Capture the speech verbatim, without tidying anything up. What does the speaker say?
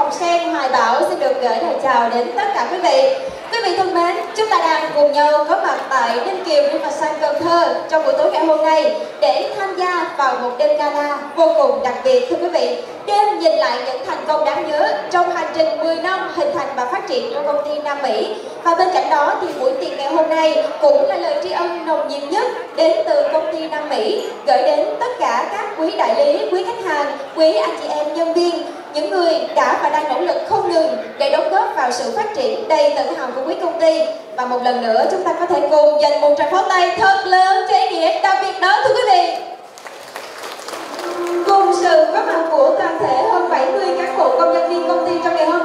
Hồng Sen, Hoài Bảo xin được gửi lời chào đến tất cả quý vị. Quý vị thân mến, chúng ta đang cùng nhau có mặt tại Ninh Kiều Riverside Cần Thơ trong buổi tối ngày hôm nay để tham gia vào một đêm gala vô cùng đặc biệt thưa quý vị. Đêm nhìn lại những thành công đáng nhớ trong hành trình mười năm hình thành và phát triển của công ty Nam Mỹ. Và bên cạnh đó thì buổi tiệc ngày hôm nay cũng là lời tri ân nồng nhiệt nhất đến từ công ty Nam Mỹ gửi đến tất cả các quý đại lý, quý khách hàng, quý anh chị em nhân viên, những người đã và đang nỗ lực không ngừng để đóng góp vào sự phát triển đầy tự hào của quý công ty. Và một lần nữa chúng ta có thể cùng dành một tràng pháo tay thật lớn cho ý nghĩa đặc biệt đó thưa quý vị. Cùng sự có mặt của toàn thể hơn bảy mươi cán bộ công nhân viên công ty trong ngày hôm